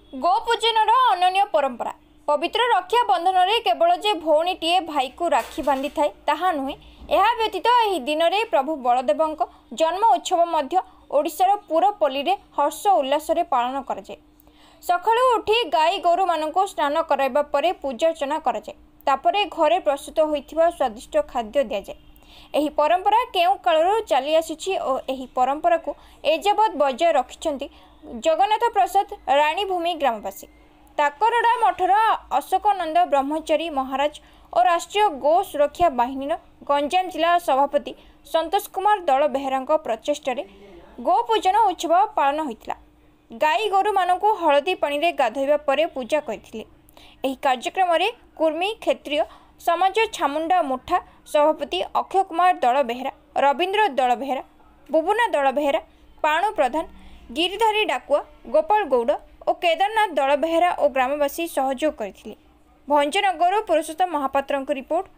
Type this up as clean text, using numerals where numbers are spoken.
गोपूजन अनन्य परंपरा पवित्र रक्षा बंधन में केवल जे भौणीटीए भाई को राखी बांधि थाए ताहा नुहे। यह व्यतीत यह दिन में प्रभु बलदेव जन्म उत्सव मध्य ओडिशार पुरपल्ली रे हर्ष उल्लास पालन कराए। सकाळु उठी गाई गोरु मानक स्नान कराइबा परे पूजा अर्चना कराए। तापरे घरे प्रस्तुत होइथिबा स्वादिष्ट खाद्य दिया जाए। एही परंपरा केउ कालरू चली आसीछि और एही परंपरा को एजावत बजाय रखिछन्ति जगन्नाथ प्रसाद रानीभूमि ग्रामवासी। ताकरडा मठर अशोकनंद ब्रह्मचारी महाराज और राष्ट्रीय गो सुरक्षा बाहिनी गंजाम जिला सभापति संतोष कुमार दल बेहरा प्रचेष्टा गोपूजन उत्सव पालन होता। गाई गोरु मानक हलदी पानी रे गाधोइबा परे पूजा करथिले। एही कार्यक्रम रे कुर्मी क्षेत्रीय समाज छामुंडा मुठा सभापति अक्षय कुमार दल बेहरा, रवींद्र दल बेहरा, बुबुना दल बेहरा, पाणु प्रधान, गिरिधारी डाकुआ, गोपाल गौड़ और केदारनाथ दल बेहरा और ग्रामवासी सहयोग करथिले। भंजनगर पुरुषोत्तम महापात्र रिपोर्ट,